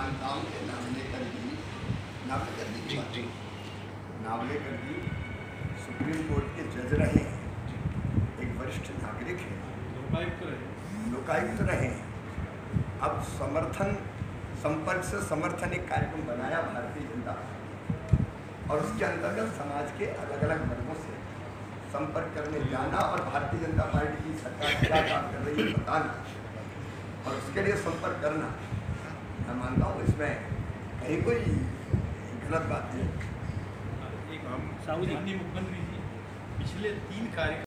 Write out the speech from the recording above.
मानता हूँ कि नावलेकर जी सुप्रीम कोर्ट के जज रहे हैं, एक वरिष्ठ नागरिक हैं, लोकायुक्त रहे हैं। अब संपर्क से समर्थन एक कार्यक्रम बनाया भारतीय जनता पार्टी, और उसके अंतर्गत समाज के अलग अलग वर्गों से संपर्क करने जाना और भारतीय जनता पार्टी की सरकार क्या काम कर रही है बताना, और उसके लिए संपर्क करना, मैं मानता हूँ इसमें कहीं कोई गलत बात नहीं। मुख्यमंत्री जी पिछले 3 कार्यक्रम